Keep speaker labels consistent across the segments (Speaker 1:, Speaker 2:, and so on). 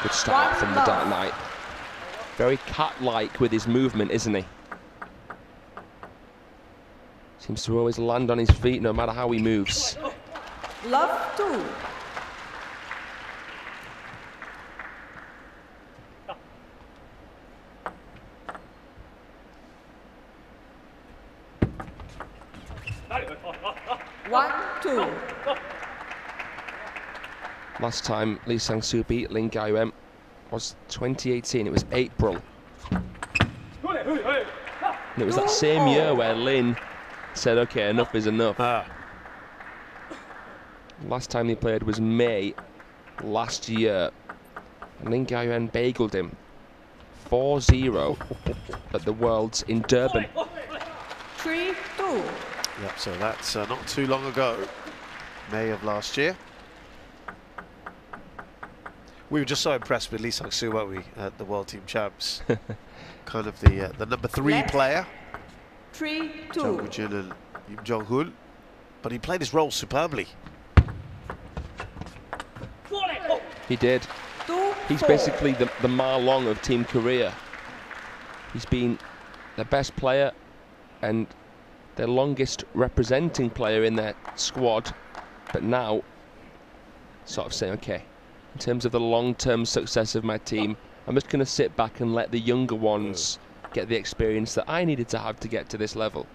Speaker 1: Good start from the Dark Knight. Very cat-like with his movement, isn't he? Seems to always land on his feet no matter how he moves.
Speaker 2: Love 2. One, 2.
Speaker 1: Last time Lee Sang-soo beat Lin Gaoyuan was 2018. It was April. And it was that same year where Lin said, okay, enough is enough. Last time they played was May last year. And Lin Gaoyuan bageled him 4-0 at the Worlds in Durban.
Speaker 2: 3, 2.
Speaker 3: Yep, so that's not too long ago, May of last year. We were just so impressed with Lee Sang-soo, weren't we, at the World Team Champs? Kind of the number 3 player.
Speaker 2: 3, 2.
Speaker 3: Jung Woo-jin and Im Jong-hoon. But he played his role superbly.
Speaker 1: He did.
Speaker 2: 2,
Speaker 1: He's
Speaker 2: 4.
Speaker 1: basically the Ma Long of Team Korea. He's been the best player and the longest representing player in their squad, but now sort of saying, okay, in terms of the long-term success of my team, I'm just going to sit back and let the younger ones get the experience that I needed to have to get to this level.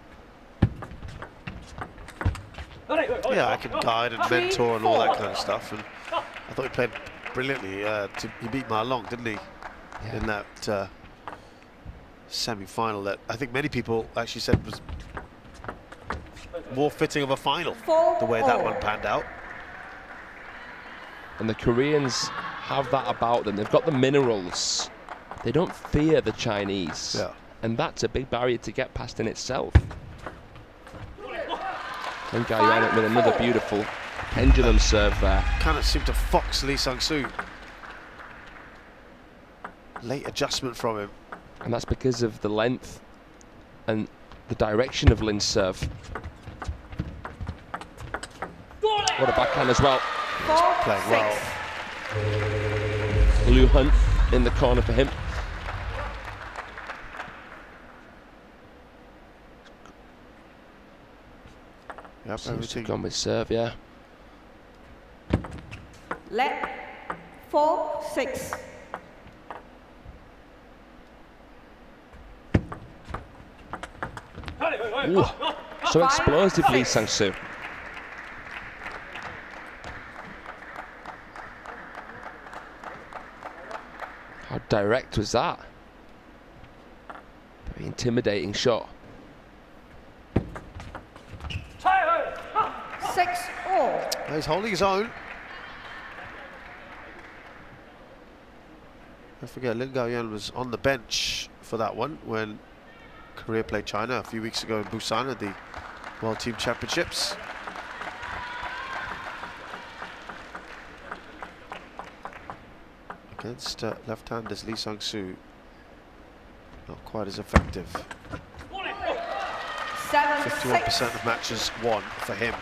Speaker 3: Yeah, I can guide and mentor and all that kind of stuff. And I thought he played brilliantly. He beat Ma Long, didn't he? Yeah. In that semi-final that I think many people actually said was more fitting of a final, the way that one panned out.
Speaker 1: And the Koreans have that about them. They've got the minerals. They don't fear the Chinese.
Speaker 3: Yeah.
Speaker 1: And that's a big barrier to get past in itself. And Gaoyuan with another beautiful pendulum serve there.
Speaker 3: Kind of seemed to fox Lee Sang-soo. Late adjustment from him.
Speaker 1: And that's because of the length and the direction of Lin's serve. What a backhand as well.
Speaker 3: He's playing well.
Speaker 1: Liu Hunt in the corner for him.
Speaker 3: Yep,
Speaker 1: Seems to have gone with serve, yeah.
Speaker 2: Let 4, 6.
Speaker 1: Ooh, so explosive, Lee Sang-soo. How direct was that? Very intimidating shot.
Speaker 2: 6, all.
Speaker 3: He's holding his own. Don't forget, Lin Gaoyuan was on the bench for that one when Korea played China a few weeks ago in Busan at the World Team Championships. Against left-handers Lee Sang-soo, not quite as effective. 51% of matches won for him.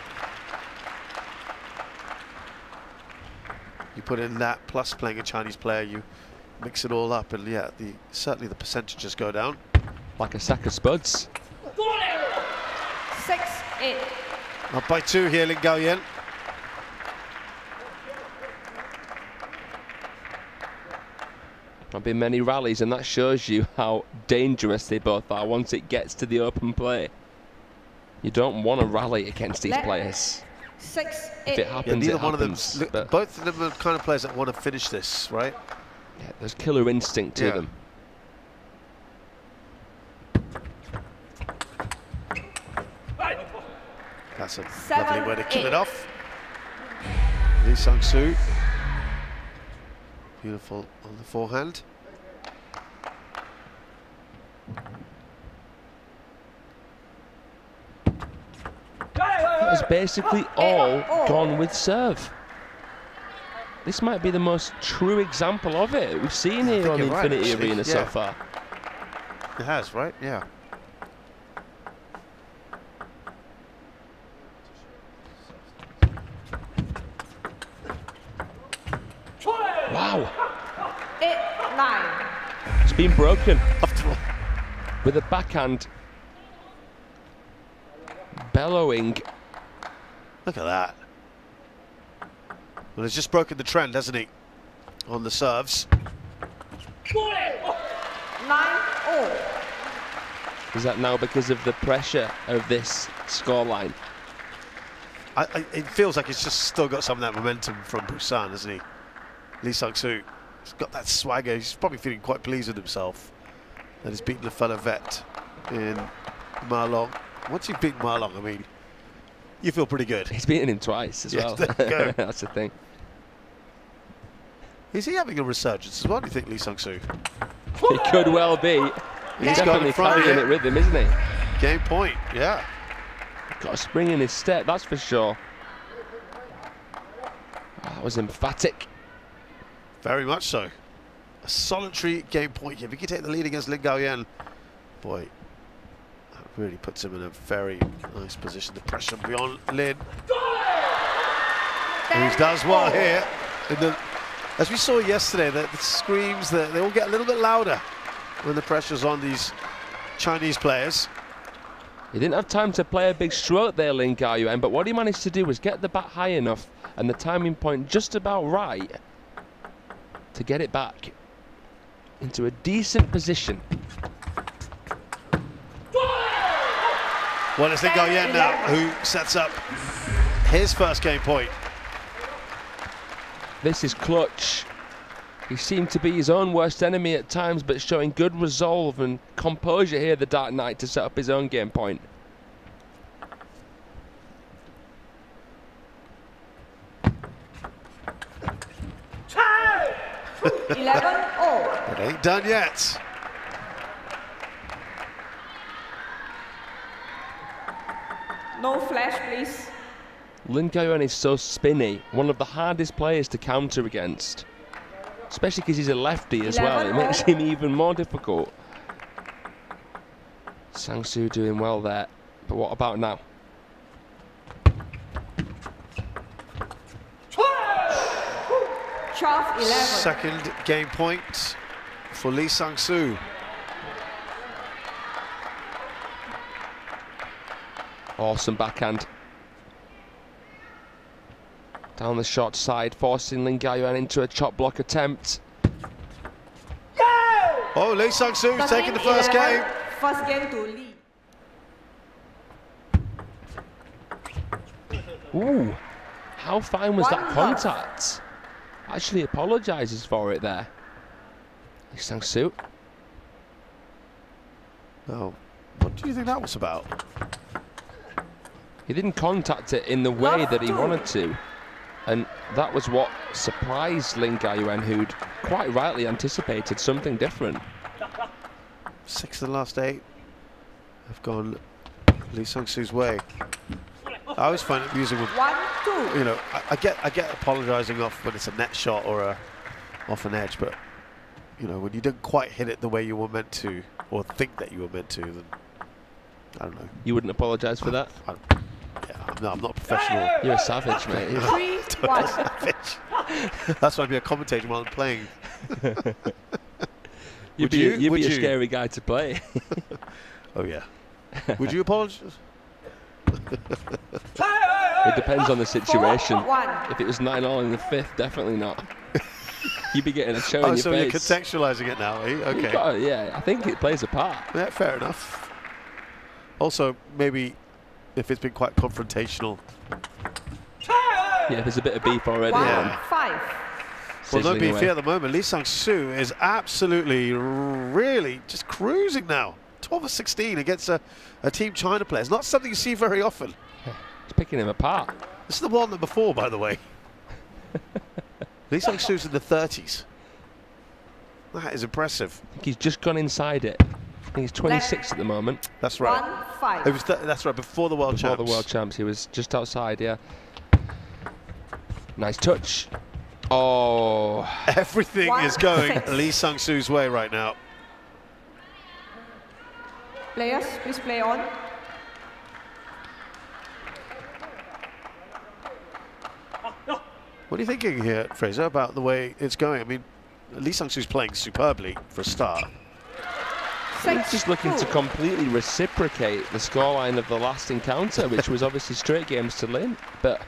Speaker 3: You put in that plus playing a Chinese player, you mix it all up, and yeah, certainly the percentages go down.
Speaker 1: Like a sack of spuds.
Speaker 2: 6, 8.
Speaker 3: Up by 2 here, Lin Gaoyuan.
Speaker 1: There'll be many rallies, and that shows you how dangerous they both are once it gets to the open play. You don't want to rally against these players.
Speaker 2: 6, 8.
Speaker 1: If it happens,
Speaker 3: neither
Speaker 1: it
Speaker 3: one
Speaker 1: happens.
Speaker 3: of them. Both of them are the kind of players that want to finish this, right?
Speaker 1: Yeah, there's killer instinct to them.
Speaker 3: That's a
Speaker 2: 7,
Speaker 3: lovely way to kill
Speaker 2: 8.
Speaker 3: it off. Lee Sang-soo. Beautiful on the forehand.
Speaker 1: That has basically all gone with serve. This might be the most true example of it we've seen here on the Infinity Arena so far.
Speaker 3: It has, right? Yeah.
Speaker 1: Wow.
Speaker 2: 9.
Speaker 1: It's been broken
Speaker 3: After all.
Speaker 1: with a backhand bellowing.
Speaker 3: Look at that. Well, he's just broken the trend, hasn't he? On the serves.
Speaker 2: 9-all.
Speaker 1: Is that now because of the pressure of this scoreline?
Speaker 3: It feels like he's just still got some of that momentum from Busan, hasn't he? Lee Sang-soo. He's got that swagger. He's probably feeling quite pleased with himself that he's beaten the fellow vet in Ma Long. Once you've beaten Ma Long, I mean, you feel pretty good.
Speaker 1: He's beaten him twice as well.
Speaker 3: There you go.
Speaker 1: That's the thing.
Speaker 3: Is he having a resurgence as well, do you think, Lee Sang-soo?
Speaker 1: He could well be. He's
Speaker 3: got
Speaker 1: definitely
Speaker 3: in front of
Speaker 1: carrying
Speaker 3: it.
Speaker 1: it with him, isn't he?
Speaker 3: Game point, yeah.
Speaker 1: Got a spring in his step, that's for sure. That was emphatic.
Speaker 3: Very much so. A solitary game point here. If he can take the lead against Lin Gaoyan, boy, that really puts him in a very nice position. The pressure beyond Lin. Who does well here. As we saw yesterday, the screams, they all get a little bit louder when the pressure's on these Chinese players.
Speaker 1: He didn't have time to play a big stroke there, Lin Gaoyuan, but what he managed to do was get the bat high enough and the timing point just about right to get it back into a decent position.
Speaker 3: Well, it's Lin Gaoyan now who sets up his first game point.
Speaker 1: This is clutch. He seemed to be his own worst enemy at times, but showing good resolve and composure here, the Dark Knight, to set up his own game point.
Speaker 2: It
Speaker 3: ain't done yet.
Speaker 2: No flash, please.
Speaker 1: Lin Gaoyuan is so spinny, one of the hardest players to counter against. Especially because he's a lefty as well, it makes him even more difficult. Sang-soo doing well there, but what about now?
Speaker 2: Shove 11.
Speaker 3: Second game point for Lee Sang-soo.
Speaker 1: Awesome backhand. Down the short side, forcing Lin Gaoyuan into a chop block attempt.
Speaker 3: Oh, Lee Sang-soo's taking the first game.
Speaker 2: First game to Lee.
Speaker 1: Ooh, how fine was that
Speaker 2: One
Speaker 1: contact? Actually apologises for it there. Lee Sang-soo.
Speaker 3: Oh, what do you think that was about?
Speaker 1: He didn't contact it in the way that he wanted to. And that was what surprised Lin Gaoyuan, who'd quite rightly anticipated something different.
Speaker 3: 6 of the last 8 have gone Lee Sang-soo's way. I always find it amusing when,
Speaker 2: 1-2.
Speaker 3: you know, I get apologising off when it's a net shot or off an edge, but you know, when you didn't quite hit it the way you were meant to, or think that you were meant to, then I don't know.
Speaker 1: You wouldn't apologise for that?
Speaker 3: No, I'm not professional.
Speaker 1: You're a savage, mate.
Speaker 2: 3-1.
Speaker 3: That's why I'd be a commentator while I'm playing.
Speaker 1: You'd be a scary guy to play.
Speaker 3: Oh yeah. Would you apologise?
Speaker 1: It depends on the situation.
Speaker 2: 4-1.
Speaker 1: If it was 9-all in the 5th, definitely not. You'd be getting a show in your
Speaker 3: so
Speaker 1: face.
Speaker 3: you're contextualising it now, eh? Okay.
Speaker 1: Yeah, I think it plays a part.
Speaker 3: Yeah, fair enough. Also, maybe if it's been quite confrontational.
Speaker 1: Yeah, there's a bit of beef already.
Speaker 2: 1-5.
Speaker 3: Well, no
Speaker 1: Sizzling
Speaker 3: beef
Speaker 1: away.
Speaker 3: here at the moment. Lee Sang-soo is absolutely, really just cruising now. 12 of 16 against a Team China player. It's not something you see very often.
Speaker 1: It's picking him apart.
Speaker 3: This is the one number 4, by the way. Lee Sang-soo's in the 30s. That is impressive.
Speaker 1: I think he's just gone inside it. I think he's 26 at the moment.
Speaker 3: That's right.
Speaker 2: 1-5.
Speaker 3: It was that's right, before the World
Speaker 1: Before
Speaker 3: Champs.
Speaker 1: the World Champs, he was just outside, yeah. Nice touch. Oh.
Speaker 3: Everything is going
Speaker 2: 1-6.
Speaker 3: Lee Sang-soo's way right now.
Speaker 2: Players, please play on.
Speaker 3: What are you thinking here, Fraser, about the way it's going? I mean, Lee Sang-soo's playing superbly for a start.
Speaker 1: He's just looking to completely reciprocate the scoreline of the last encounter, which was obviously straight games to Lin. But,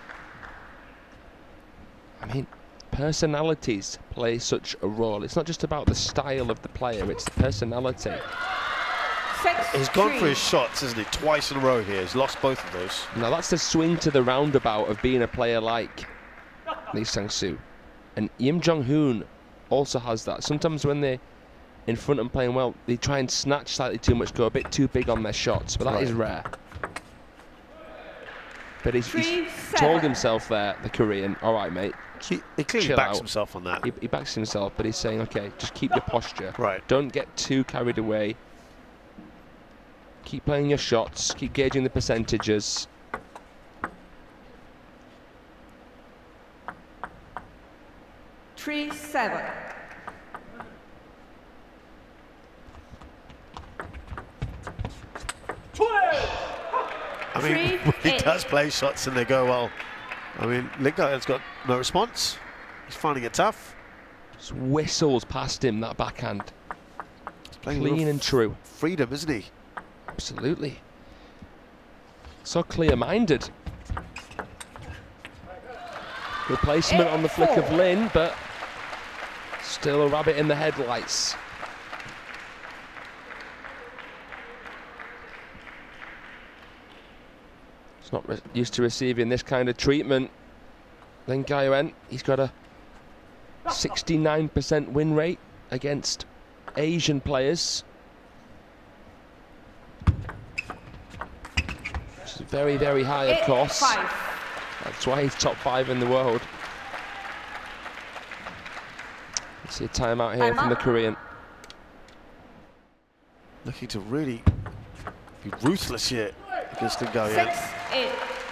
Speaker 1: I mean, personalities play such a role. It's not just about the style of the player, it's the personality.
Speaker 3: He's gone for his shots, isn't he? Twice in a row here. He's lost both of those.
Speaker 1: Now, that's the swing to the roundabout of being a player like Lee Sang-soo. And Im Jong-hoon also has that. Sometimes when they're in front and playing well, they try and snatch slightly too much, go a bit too big on their shots, but that is rare. But he's told himself there, the Korean, all right, mate.
Speaker 3: He clearly backs himself on that.
Speaker 1: He backs himself, but he's saying, okay, just keep your posture.
Speaker 3: Right.
Speaker 1: Don't get too carried away. Keep playing your shots. Keep gauging the percentages.
Speaker 2: Three, 7.
Speaker 3: I mean, when he does play shots and they go well, I mean, Lee Gao-yeon's got no response. He's finding it tough.
Speaker 1: Just whistles past him, that backhand.
Speaker 3: He's playing
Speaker 1: clean and true.
Speaker 3: Freedom, isn't he?
Speaker 1: Absolutely. So clear-minded. Replacement on the flick of Lin, but still a rabbit in the headlights. He's not used to receiving this kind of treatment. Lin Gao-yeon, he's got a 69% win rate against Asian players. Which is very, very high, of course.
Speaker 2: 5.
Speaker 1: That's why he's top 5 in the world. Let's see a timeout here from the Korean.
Speaker 3: Looking to really be ruthless here against Lin Gao-yeon.
Speaker 2: 6, 8.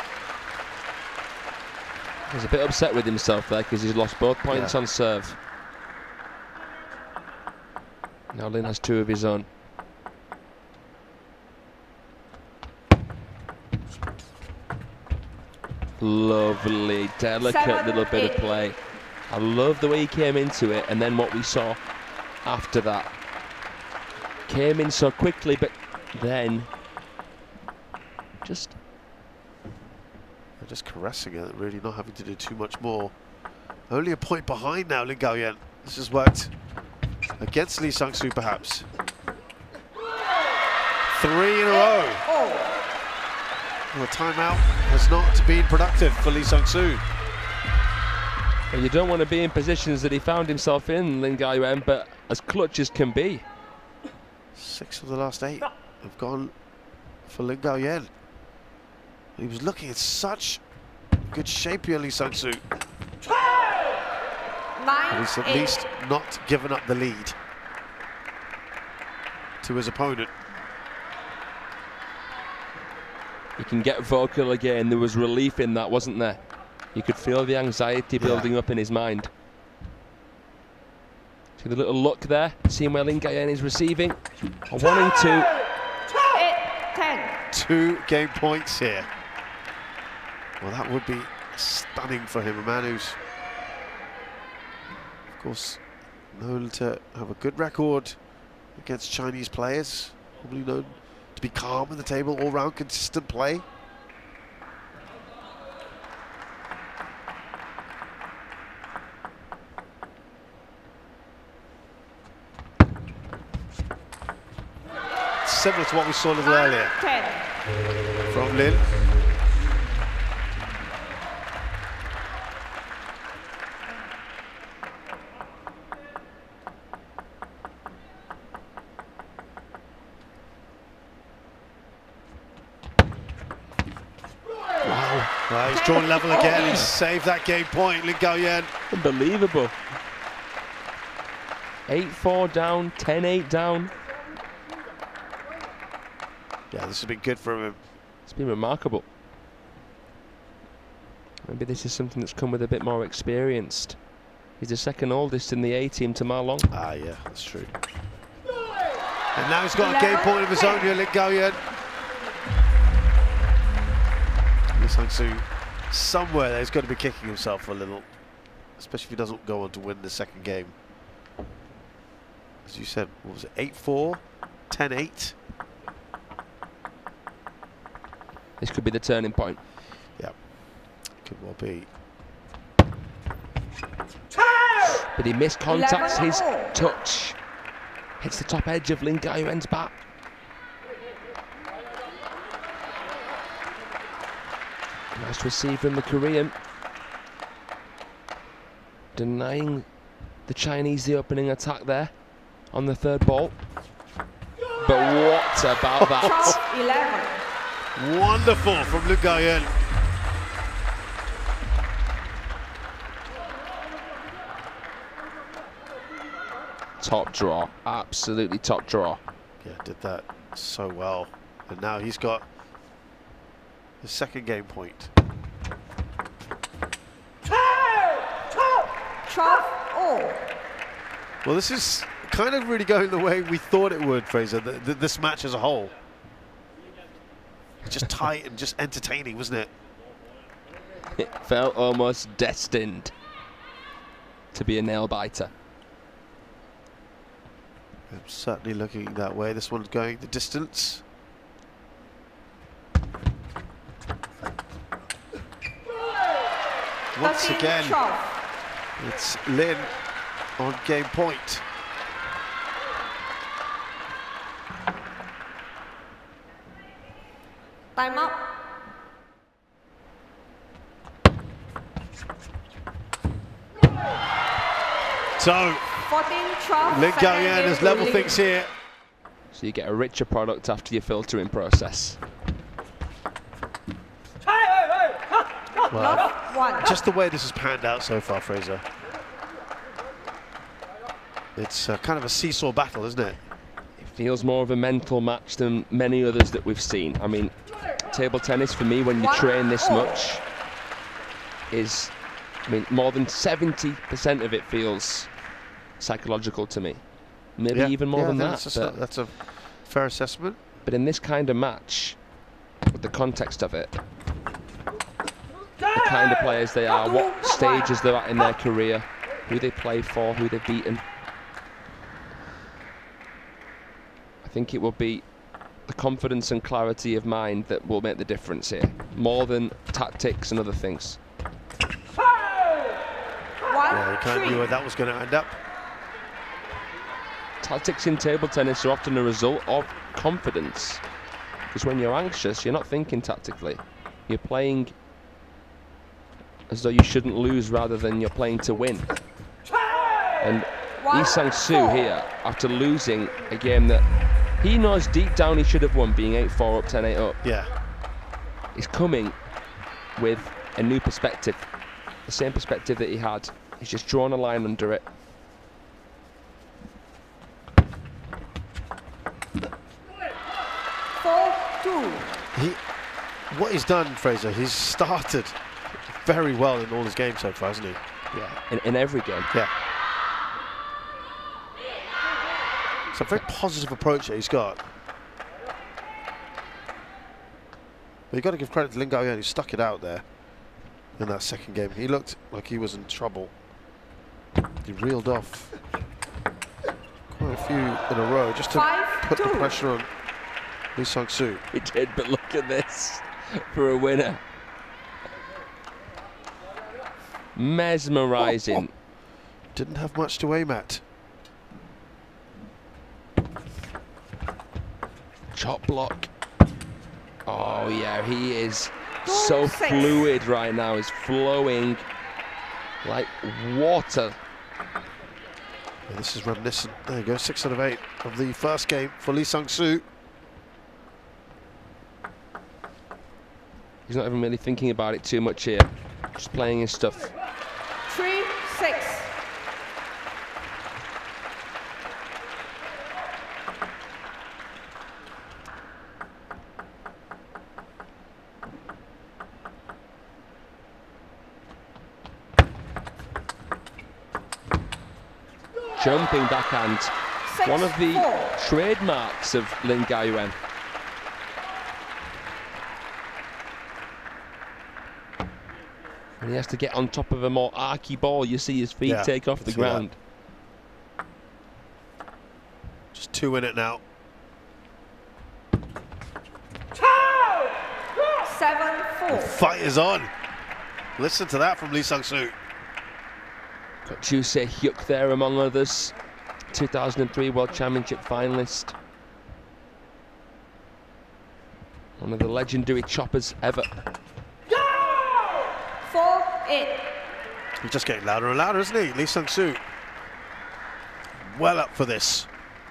Speaker 1: He's a bit upset with himself there because he's lost both points on serve. Now Lin has 2 of his own. Lovely, delicate little bit of play. I love the way he came into it, and then what we saw after that. Came in so quickly, but then just
Speaker 3: caressing it, really not having to do too much more. Only a point behind now, Lin Gao-yeon. This has worked against Lee Sang-soo, perhaps. 3 in a row. Well, the timeout has not been productive for Lee Sang-soo.
Speaker 1: Well, you don't want to be in positions that he found himself in, Lin Gao-yeon, but as clutch as can be.
Speaker 3: 6 of the last 8 have gone for Lin Gao-yeon. He was looking in such good shape here, Lee Sang-soo.
Speaker 2: 9,
Speaker 3: And he's at least not given up the lead to his opponent.
Speaker 1: You can get vocal again. There was relief in that, wasn't there? You could feel the anxiety building up in his mind. See the little look there, seeing where Lin Gao-yeon is receiving. A 1 and 2.
Speaker 2: 8, 10.
Speaker 3: 2 game points here. Well, that would be stunning for him, a man who's, of course, known to have a good record against Chinese players, probably known to be calm in the table, all-round consistent play. Similar to what we saw a little earlier
Speaker 2: 10.
Speaker 3: from Lin. Wow, he's drawn level again. He's saved that game point, Lin Gao-yeon.
Speaker 1: Unbelievable. 8-4 down, 10-8 down.
Speaker 3: Yeah, this has been good for him.
Speaker 1: It's been remarkable. Maybe this is something that's come with a bit more experience. He's the second oldest in the A team to Ma Long.
Speaker 3: Ah, yeah, that's true. And now he's got a game point of his own here, Lin Gao-yeon. Lee Sang-soo, somewhere there, he's got to be kicking himself a little, especially if he doesn't go on to win the second game. as you said, what was it, 8-4, 10-8?
Speaker 1: This could be the turning point.
Speaker 3: Yeah, could well be.
Speaker 1: But he miscontacts his
Speaker 2: 11-all.
Speaker 1: touch. Hits the top edge of Lin Gaoyuan's bat. Nice receive from the Korean. Denying the Chinese the opening attack there on the third ball. But what about that?
Speaker 2: 12-11.
Speaker 3: Wonderful from Lin Gaoyuan.
Speaker 1: Top draw, absolutely top draw.
Speaker 3: Yeah, did that so well. And now he's got the second game point.
Speaker 2: 12-all.
Speaker 3: Well, this is kind of really going the way we thought it would, Fraser, this match as a whole. Just tight and just entertaining, wasn't it?
Speaker 1: It felt almost destined to be a nail-biter.
Speaker 3: I'm certainly looking that way. This one's going the distance. Once again,
Speaker 2: 13-12.
Speaker 3: it's Lin on game point.
Speaker 2: Time up.
Speaker 3: So
Speaker 2: 14-12.
Speaker 3: Lin
Speaker 2: second
Speaker 3: Gaoyuan
Speaker 2: game
Speaker 3: has level
Speaker 2: lead.
Speaker 3: things here.
Speaker 1: So you get a richer product after your filtering process.
Speaker 3: Well,
Speaker 2: Love 1.
Speaker 3: just the way this has panned out so far, Fraser. It's kind of a seesaw battle, isn't it?
Speaker 1: It feels more of a mental match than many others that we've seen. I mean, table tennis for me, when you train this much, is, I mean, more than 70% of it feels psychological to me. Maybe
Speaker 3: Yeah,
Speaker 1: even more than that.
Speaker 3: That's a fair assessment.
Speaker 1: But in this kind of match, with the context of it, the kind of players they are, what stages they're at in their career, who they play for, who they've beaten, I think it will be the confidence and clarity of mind that will make the difference here, more than tactics and other things.
Speaker 3: Yeah, you kind of knew where that was going to end up.
Speaker 1: Tactics in table tennis are often a result of confidence, because when you're anxious, you're not thinking tactically. You're playing as though you shouldn't lose rather than you're playing to win. And Lee Sang-soo here, after losing a game that he knows deep down he should have won, being 8-4 up, 10-8 up,
Speaker 3: Yeah.
Speaker 1: is coming with a new perspective. The same perspective that he had. He's just drawn a line under it.
Speaker 3: What he's done, Fraser, he's started very well in all his games so far, hasn't he?
Speaker 1: Yeah, in every game.
Speaker 3: Yeah. It's a very positive approach that he's got. But you've got to give credit to Lin Gaoyuan, who stuck it out there in that second game. He looked like he was in trouble. He reeled off quite a few in a row just to put the pressure on Lee Sang-soo.
Speaker 1: He did, but look at this for a winner. Mesmerising.
Speaker 3: Didn't have much to aim at.
Speaker 1: Chop block. Oh yeah, he is so fluid right now. He's flowing like water.
Speaker 3: Yeah, this is reminiscent. There you go, 6 out of 8 of the first game for Lee Sang-soo.
Speaker 1: He's not even really thinking about it too much here. Just playing his stuff.
Speaker 2: 3-6.
Speaker 1: Jumping backhand.
Speaker 2: 6-4.
Speaker 1: One of the trademarks of Lin Gaoyuan. When he has to get on top of a more archy ball, you see his feet take off the ground.
Speaker 3: 2 in it now.
Speaker 2: 7-4.
Speaker 3: Fight is on. Listen to that from Lee Sang-soo.
Speaker 1: Got Choo Se-hyuk there among others. 2003 World Championship finalist. One of the legendary choppers ever.
Speaker 2: 4-8.
Speaker 3: He's just getting louder and louder, isn't he? Lee Sang-soo. Well up for this.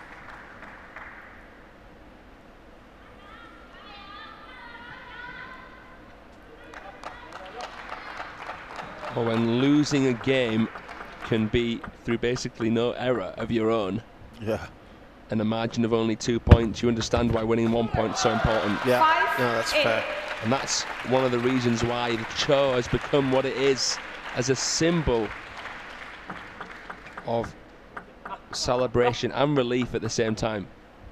Speaker 1: Or when losing a game can be through basically no error of your own,
Speaker 3: Yeah.
Speaker 1: and a margin of only 2 points, you understand why winning 1 point is so important.
Speaker 3: Yeah.
Speaker 2: 5-8.
Speaker 3: No, that's fair.
Speaker 1: And that's one of the reasons why the Cho has become what it is, as a symbol of celebration and relief at the same time.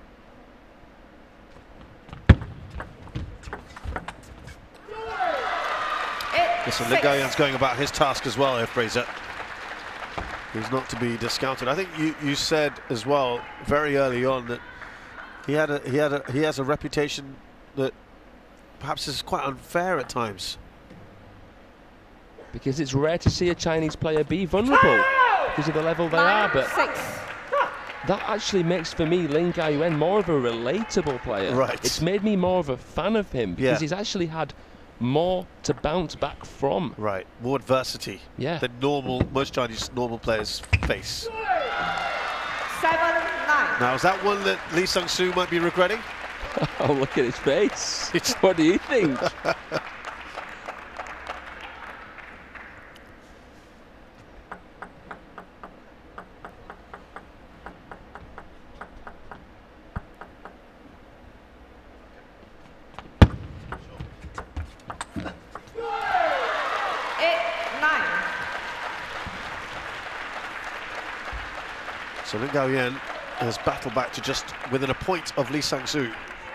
Speaker 3: Listen, Lin Gao-yan's going about his task as well here, Fraser. He's not to be discounted. I think you said as well very early on that he has a reputation that perhaps is quite unfair at times.
Speaker 1: Because it's rare to see a Chinese player be vulnerable because of the level they are, but
Speaker 2: 9-6.
Speaker 1: that actually makes, for me, Lin Gao-yan more of a relatable player.
Speaker 3: Right.
Speaker 1: It's made me more of a fan of him because
Speaker 3: Yeah.
Speaker 1: he's actually had more to bounce back from.
Speaker 3: Right, more adversity
Speaker 1: Yeah.
Speaker 3: than most Chinese normal players face.
Speaker 2: 7-9.
Speaker 3: Now, is that one that Lee Sang-soo might be regretting?
Speaker 1: Oh, look at his face. What do you think?
Speaker 3: So Lin Gao-yan has battled back to just within a point of Lee Sang-soo.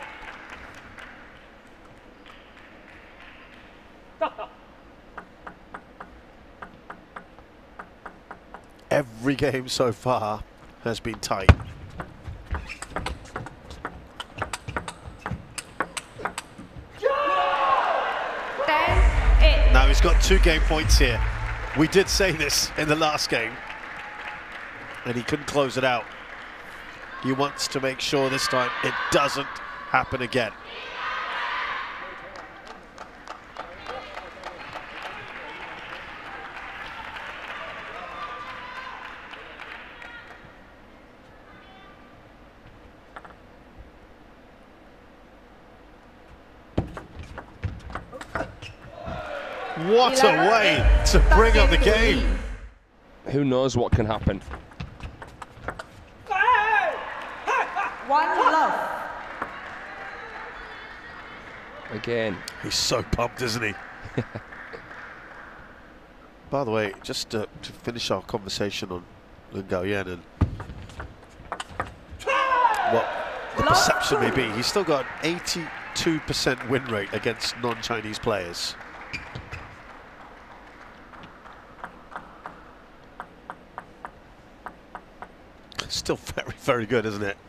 Speaker 3: Every game so far has been tight. Now he's got 2 game points here. We did say this in the last game, and he couldn't close it out. He wants to make sure this time it doesn't happen again. What a way to bring up the game.
Speaker 1: Who knows what can happen?
Speaker 2: 1-love.
Speaker 1: Again.
Speaker 3: He's so pumped, isn't he? By the way, just to finish our conversation on Lin Gao-yan and what the perception may be, he's still got an 82% win rate against non-Chinese players. Still very, very good, isn't it?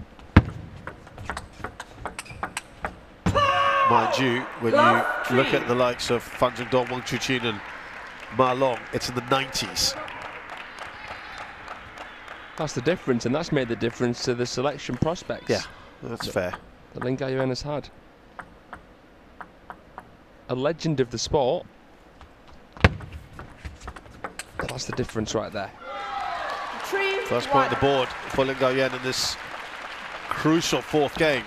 Speaker 3: Mind you, when you look at the likes of Fan Zhendong, Wang Chuqin and Ma Long, it's in the 90s.
Speaker 1: That's the difference, and that's made the difference to the selection prospects.
Speaker 3: Yeah, that's fair.
Speaker 1: That Lin Gao-yan has had. A legend of the sport. That's the difference right there.
Speaker 2: 3-1.
Speaker 3: First point on the board for Lin Gao-yan in this crucial 4th game.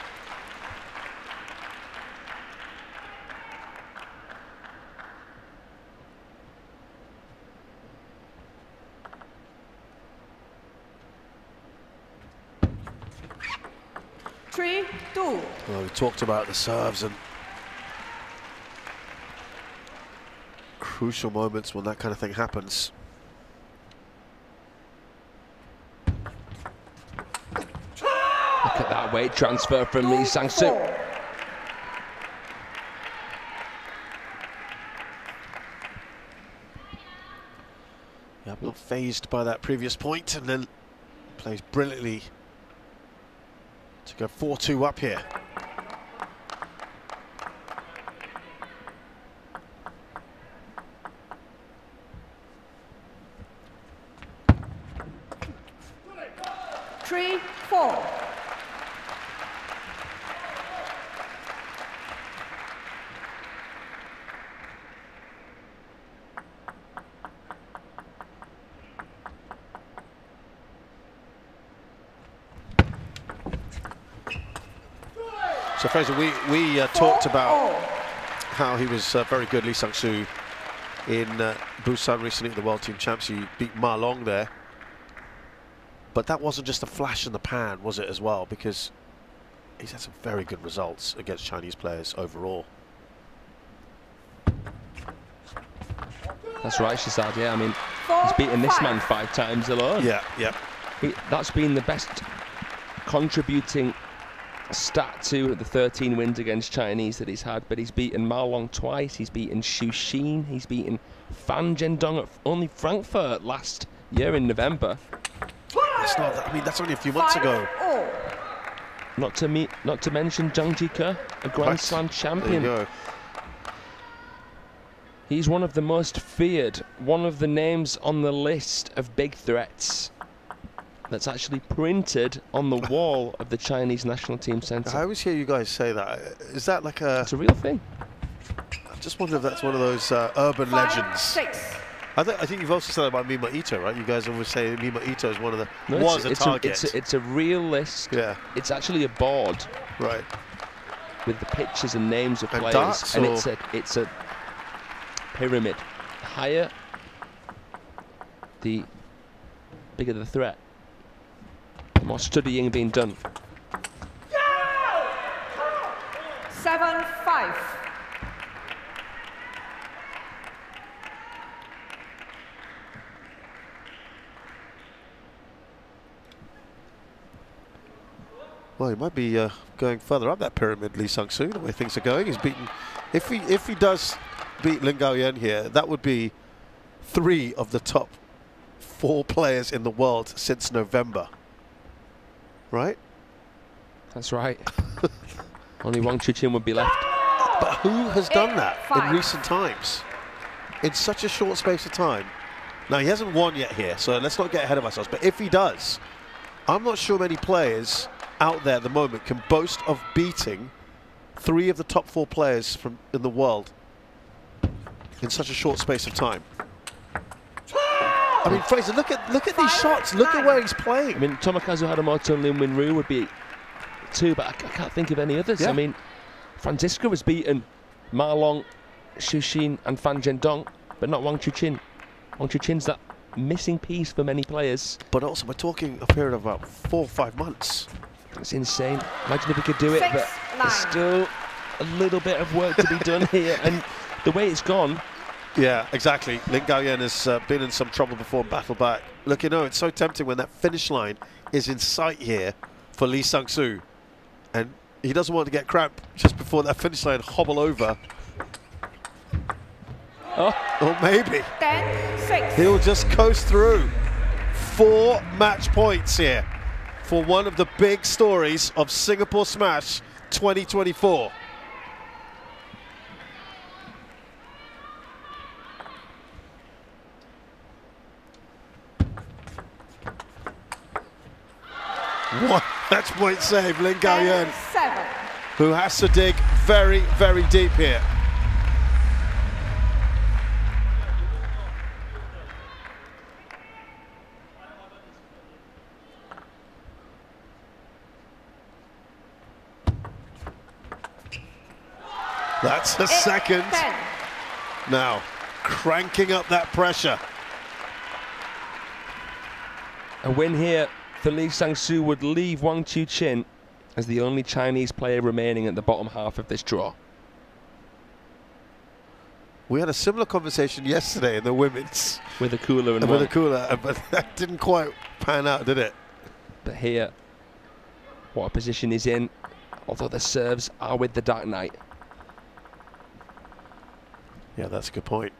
Speaker 3: Well, we talked about the serves and crucial moments when that kind of thing happens.
Speaker 1: Look at that weight transfer from Lee Sang-soo.
Speaker 3: Yeah, I'm not phased by that previous point, and then plays brilliantly To go 4-2 up here.
Speaker 2: Three, 4.
Speaker 3: So Fraser, we talked about how he was very good, Lee Sang-soo, in Busan recently at the World Team Champs. He beat Ma Long there. But that wasn't just a flash in the pan, was it, as well? Because he's had some very good results against Chinese players overall.
Speaker 1: That's right, Shazad. Yeah, I mean, he's beaten this man 5 times alone.
Speaker 3: Yeah, yeah.
Speaker 1: That's been the best contributing stat to the 13 wins against Chinese that he's had. But he's beaten Ma Long twice. He's beaten Xu Xin. He's beaten Fan Zhendong at only Frankfurt last year in November.
Speaker 3: It's not that, I mean, that's only a few months ago.
Speaker 1: Not to mention Zhang Jike, a Grand Slam champion.
Speaker 3: There you go.
Speaker 1: He's one of the most feared, one of the names on the list of big threats that's actually printed on the wall of the Chinese national team centre.
Speaker 3: I always hear you guys say that. Is that like a...
Speaker 1: It's a real thing.
Speaker 3: I just wonder if that's one of those urban
Speaker 2: 5,
Speaker 3: legends.
Speaker 2: 6.
Speaker 3: I think you've also said that about Mima Ito, right? You guys always say Mima Ito is one of the...
Speaker 1: No,
Speaker 3: was a target.
Speaker 1: It's a real list.
Speaker 3: Yeah.
Speaker 1: It's actually a board.
Speaker 3: Right.
Speaker 1: With the pictures and names of
Speaker 3: And
Speaker 1: players.
Speaker 3: darts,
Speaker 1: and
Speaker 3: or?
Speaker 1: it's a pyramid. The higher, the bigger the threat. The more studying being done.
Speaker 2: 7, 5.
Speaker 3: Well, he might be going further up that pyramid, Lee Sang-soo, the way things are going. He's beaten... If he does beat Lin Gaoyan here, that would be 3 of the top 4 players in the world since November. Right?
Speaker 1: That's right. Only Wang Chuqin would be left.
Speaker 3: But who has done that
Speaker 2: 5.
Speaker 3: in recent times? In such a short space of time? Now, he hasn't won yet here, so let's not get ahead of ourselves. But if he does, I'm not sure many players out there at the moment can boast of beating 3 of the top 4 players in the world in such a short space of time. I mean, Fraser, look at these shots. Look at where he's playing.
Speaker 1: I mean, Tomokazu Haramoto and Lin Winru would be 2, but I can't think of any others.
Speaker 3: Yeah.
Speaker 1: I mean, Francisco has beaten Ma Long, Xu Xin and Fan Zhendong, but not Wang Chuqin. Wang Chuqin's that missing piece for many players.
Speaker 3: But also, we're talking a period of about 4 or 5 months.
Speaker 1: It's insane. Imagine if he could do it,
Speaker 2: 6,
Speaker 1: but
Speaker 2: 9.
Speaker 1: there's still a little bit of work to be done here. And the way it's gone...
Speaker 3: Yeah, exactly. Lin Gaoyan has been in some trouble before and battled back. Look, you know, it's so tempting when that finish line is in sight here for Lee Sang-soo. And he doesn't want to get cramped just before that finish line, hobble over.
Speaker 1: Oh.
Speaker 3: Or maybe
Speaker 2: 10, 6.
Speaker 3: he'll just coast through. 4 match points here for one of the big stories of Singapore Smash 2024. One match point save, Lin Gaoyan,
Speaker 2: 7.
Speaker 3: who has to dig very, very deep here. That's the
Speaker 2: 8,
Speaker 3: second.
Speaker 2: 10.
Speaker 3: Now, cranking up that pressure.
Speaker 1: A win here for Lee Sang-soo would leave Wang Chuqin as the only Chinese player remaining at the bottom half of this draw.
Speaker 3: We had a similar conversation yesterday in the women's.
Speaker 1: With a cooler and
Speaker 3: With
Speaker 1: one.
Speaker 3: a cooler, but that didn't quite pan out, did it?
Speaker 1: But here, what a position he's in, although the serves are with the Dark Knight.
Speaker 3: Yeah, that's a good point.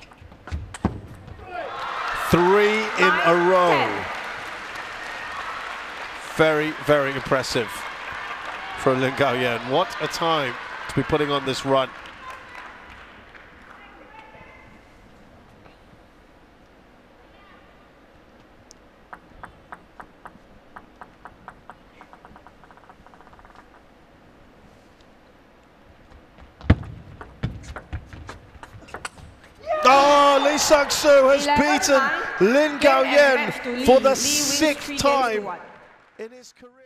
Speaker 3: Three in a row.
Speaker 2: 10.
Speaker 3: Very, very impressive for Lin Gaoyan. What a time to be putting on this run. Oh, Lee Sang-soo has beaten Lin Gaoyan for the 6th time in his career.